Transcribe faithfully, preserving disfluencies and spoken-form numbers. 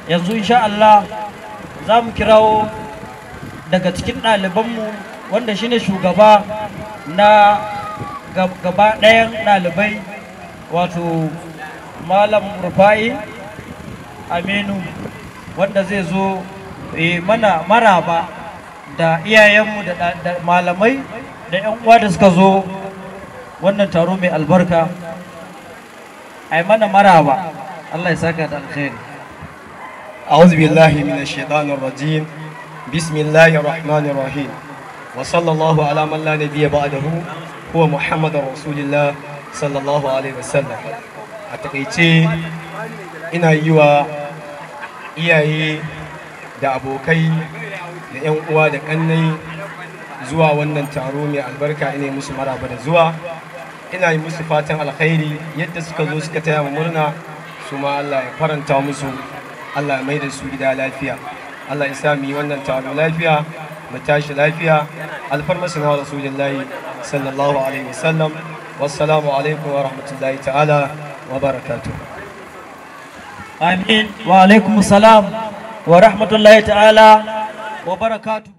yanzu insha Allah za mu kirawo daga cikin ɗalibanmu wanda shine shugaba na gaba ɗayan ɗalibai wato Malam Rufa'i Aminu wanda zai zo mana maraba da iyayenmu da malamai da 'yan uwa da suka zo wannan taro mai albarka. Ai mana maraba, Allah ya saka da alkhairi. أعوذ بالله من الشيطان الرجيم بسم الله الرحمن الرحيم وصلى الله على من لا نبي بعده هو محمد رسول الله صلى الله عليه وسلم. a takaice ina yi wa iyaye da abokai da 'yan uwa da ƙannai zuwa wannan taro mai albarka ina musu maraba da zuwa, ina yi musu fatan alkhairi yadda suka zo suka taya mu murna su ma Allah ya faranta musu, Allah ya mai da su gida lafiya, Allah ya sa mu yi wannan taro lafiya mu tashi lafiya alfarmasu na rasulullahi sallallahu alaihi wasallam. wassalamu alaikum wa rahmatullahi ta'ala wa barakatuh. Amin wa alaikum salam wa rahmatullahi ta'ala wa barakatuh.